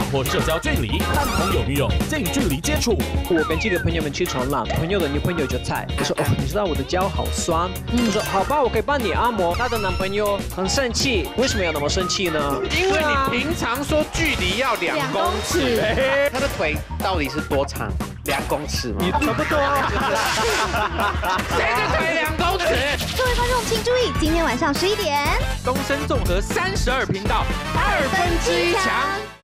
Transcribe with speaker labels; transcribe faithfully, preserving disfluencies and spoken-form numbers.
Speaker 1: 破社交距离，和朋友女友近距离接触。
Speaker 2: 我跟几个朋友们去冲浪，朋友的女朋友就菜，我说哦，你知道我的脚好酸，我说好吧，我可以帮你按摩。她的男朋友很生气，为什么要那么生气呢？
Speaker 3: 因为你平常说距离要两公尺，他的腿到底是多长？两公尺吗？
Speaker 2: 差不多。
Speaker 3: 谁的腿两公尺？
Speaker 4: 各位观众请注意，今天晚上十一点，
Speaker 3: 东森综合三十二频道二分之一强。